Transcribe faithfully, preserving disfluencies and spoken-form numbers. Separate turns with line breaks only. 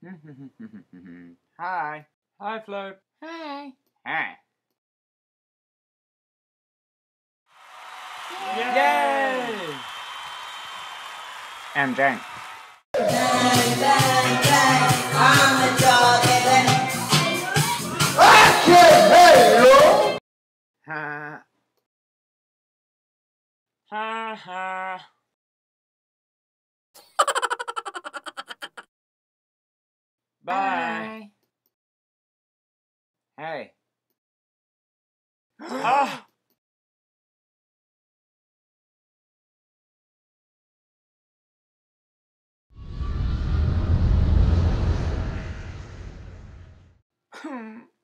Hi.
Hi, Float.
Hi. Hi.
Yay! Yay!
And then.
Bang, bang, bang, I'm a dog and
Hello. Ha.
Ha ha. Bye.
Hey.
Ah!
Hmm.